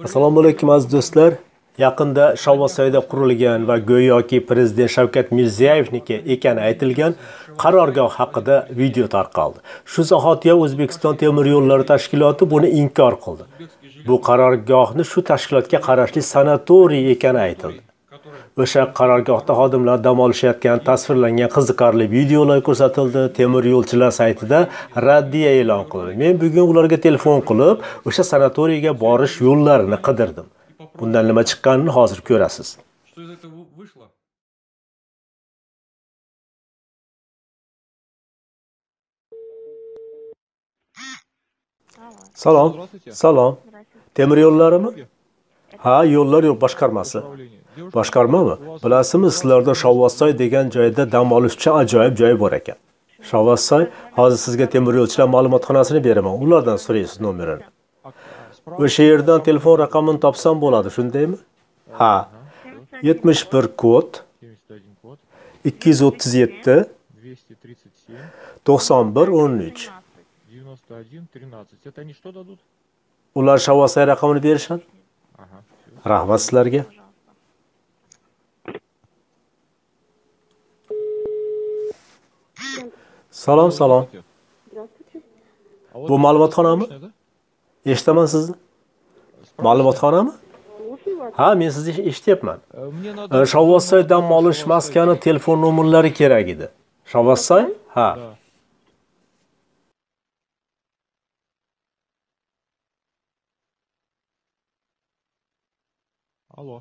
Assalomu alaykum aziz do'stlar. Yaqinda Shovvosoyda qurilgan va go'yoki prezident Shavkat Mirziyoyevniki ekani aytilgan qarorgoh haqida video tarqaldi. Shu zahotiga O'zbekiston temir yo'llari tashkiloti buni inkor qildi. Bu qarorgohni shu tashkilotga qarashli sanatoriy ekani aytildi. O'sha qarorgohda xodimlar dam olishayotgan tasvirlangan qiziqarli videolar ko'rsatildi. Temir yo'lchilar saytida raddiya e'lon qildi. Men bugun ularga telefon qilib, o'sha sanatoriyga borish yo'llarini qidirdim. Bundan nima chiqqanini hozir ko'rasiz. Salom. Salom. Temir yo'llarimi? Ha, yo'llar yo'l boshqarmasi. Boshqarmami? Bilasizmi, sizlarda Shovvosoy degan joyda dam olish uchun ajoyib joy bor ekan. Shovvosoy, hozir sizga temir yo'lchilar ma'lumotxonasini beraman. Ulardan so'raysiz nomerini. O'sha yerdan telefon raqamini topsam bo'ladi, shundaymi? Ha. 71 kod 237 91 13. Ular Shovvosoy raqamini berishadi. Rahmat sizlarga. Salom, salom. Bu ma'lumotxonami? Eshitaman sizni. Ma'lumotxonami? Ha, men sizni eshityapman. Shovvosoy dam olish maskani telefon nomerlari kerak edi. Shovvosoy? Ha. Алло.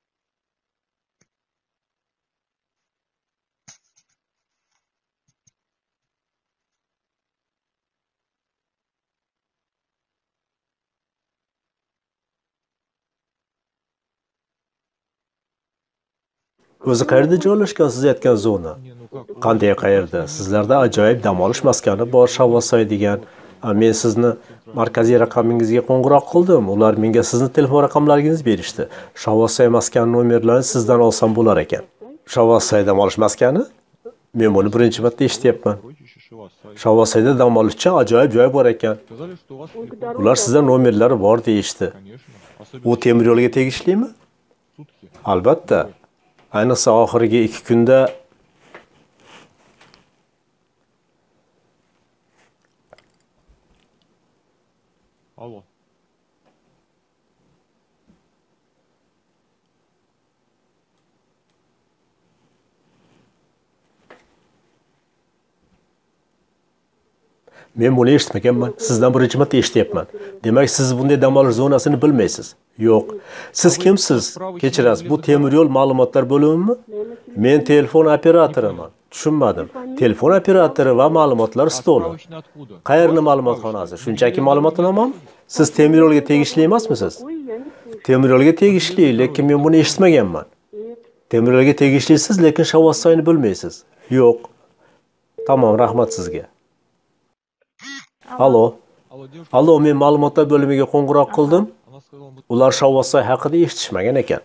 O'zi qayerda joylashgan siz aytgan zona? Qanday qayerda? Sizlarda ajoyib dam olish maskani bor Shovvosoy degan. Men sizni markaziy raqamingizga qo'ng'iroq qildim. Ular menga sizni telefon raqamlaringizni berishdi. Shovvosoy maskani nomerlarini sizdan olsam bo'lar ekan. Shovvosoy dam olish maskani? Men buni birinchi marta eshityapman. Shovvosoyda dam olish uchun ajoyib joy bor ekan. Ular sizdan nomerlari bor deyishdi. U temir yo'lga tegishlimi? Albatta. Ayniqsa oxirgi 2 kunda Алло. Men buni eshitmaganman. Sizdan birinchi marta eshityapman. Demak, siz bunday dam olish zonasini bilmaysiz. Yo'q. Siz kimsiz? Kechirasiz, bu temir yo'l ma'lumotlar bo'limimi? Men telefon operatoriman. Tushunmadim. Telefon operatori va ma'lumotlar stoli. Qayerni ma'lumotxonasi? Shunchaki ma'lumotnomami? Siz temir yo'lga tegishli emasmisiz? Temir yo'lga tegishli, lekin men buni eshitmaganman. Temir yo'lga tegishlisiz, lekin Shovvosoyni bilmaysiz. Yo'q. Tamom, rahmat sizga. Allo. Allo, men ma'lumotlar bo'limiga qo'ng'iroq qildim. Ular Shovvosoy haqida eshitishmagan ekan.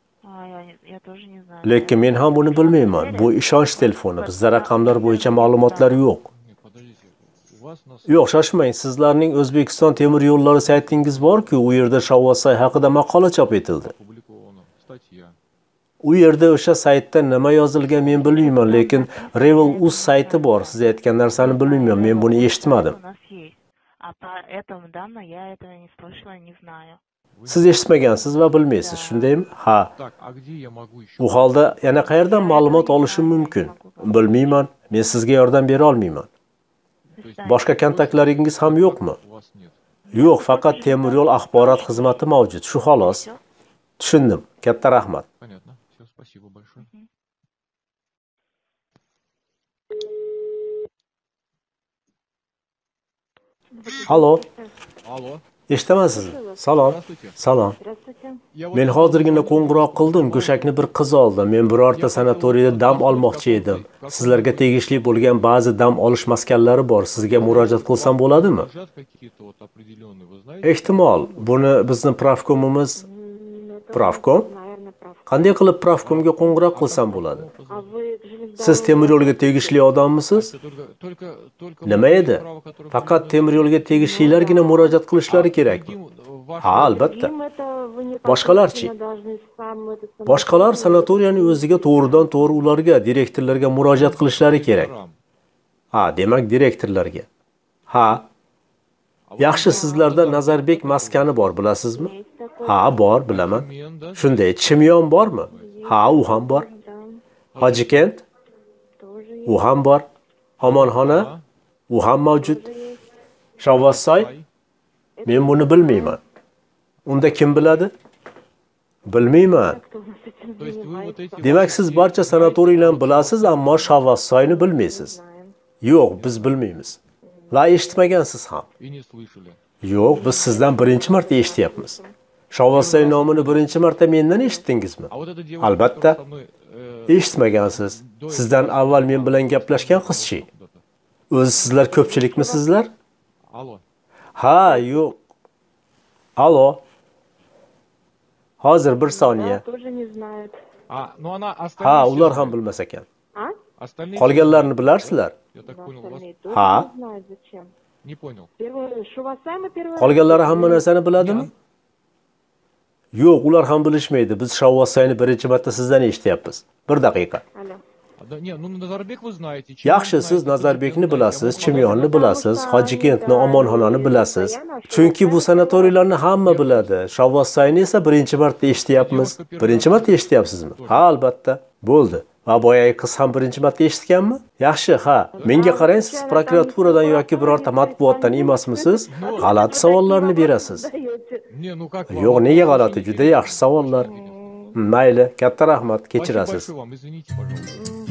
Lekin men ham buni bilmayman. Bu ishonch telefoni. Bizda raqamlar bo'yicha ma'lumotlar yo'q. Yo'q, shoshmang. Sizlarning O'zbekiston temir yo'llari saytingiz bor-ku, u yerda Shovvosoy haqida maqola chop etildi. U yerda o'sha saytda nima yozilgan men bilmayman, lekin Revel.uz sayti bor. Siz aytgan narsani bilmayman. Men buni eshitmadim. Siz eshitmagansiz va bilmaysiz, shundaymi? Ha. Bu holda yana qayerdan ma'lumot olishim mumkin? Bilmayman. Men sizga yordam bera olmayman. Boshqa kontaktlaringiz ham yo'qmi? Yo'q, faqat temir yo'l axborot xizmati mavjud, shu xolos. Tushundim. Katta rahmat. Понятно. Все, спасибо большое. Allo. Алло. Eshitaman sizni. Salom. Salom. Men hozirgina qo'ng'iroq qildim. Go'shakni bir qiz oldi. Men birorta sanatoriyda dam olmoqchi edim. Sizlarga tegishli bo'lgan ba'zi dam olish maskanlari bor. Sizga murojaat qilsam bo'ladimi? Ehtimol, buni bizni pravkomimiz Pravkom? Qanday qilib pravkomga qo'ng'iroq qilsam bo'ladi? Siz temir yo'lga tegishli odammisiz? Nima edi? Faqat temir yo'lga tegishlilargina murojaat qilishlari kerakmi? ваши... Ha, albatta. Им это вы не Boshqalarchi? должны сам это Boshqalar sanatoriyaning o'ziga to'g'ridan-to'g'ri ularga, direktorlarga murojaat qilishlari kerak. Ha, demak direktorlarga. Ha, yaxshi, sizlarda Nazarbek maskani bor, bilasizmi? Ha, bor, bilaman. Shunday, Chimyon bormi? Ha, u ham bor. Hojikent? U ham bor. Omonxona? U ham mavjud. Shovvozsoy? Men buni bilmayman. Unda kim biladi? Bilmayman. То есть вы вот эти... Demak, siz barcha sanatoriylarni bilasiz, ammo Shovvozsoyni bilmaysiz. Yo'q, biz bilmaymiz. Va eshitmagansiz ham. И не слышали. Yo'q, biz sizdan birinchi marta eshityapmiz. Shovvozsoy nomini birinchi marta mendan eshitdingizmi? А вот эта девушка, Albatta, которая со мной, eshitmagansiz. Sizdan avval men bilan gaplashgan qizchi. O'zi sizlar ko'pchilikmisizlar? Алло. Ha, yo'q. Alo. Hozir bir soniya. тоже не знают. Ну она остальные... Ha, все ular ham знают. bilmas ekan. А? Остальные... Qolganlarni bilarsizlar? Я так понял, у вас... Остальные тоже Ha. не знают зачем. Не понял. Первый Шувасай мы первый. Qolganlari hamma narsani biladimi? Yo'q, ular ham bilishmaydi. Biz Shovvozsoyni birinchi marta sizdan eshityapmiz. Bir daqiqa. Алло. Да, не, ну Назарбек вы знаете. Yaxshi, siz Nazarbekni bilasiz, Chimyonni bilasiz, Hojikentni, Omonxonani bilasiz. Chunki bu sanatoriylarni hamma biladi. Shovvozsoyni esa birinchi marta eshityapmiz. Birinchi marta eshityapsizmi? Ha, albatta. Bo'ldi. Va boyagi qiz ham birinchi marta eshitganmi? Yaxshi, ha. Menga qarang, siz prokuraturadan yoki birorta matbuotdan emasmisiz? G'alati savollarni berasiz. Не, ну как вам? Yo'q, nega g'alati? Juda yaxshi savollar. Mayli, katta rahmat, Спасибо kechirasiz. большое вам, извините, пожалуйста.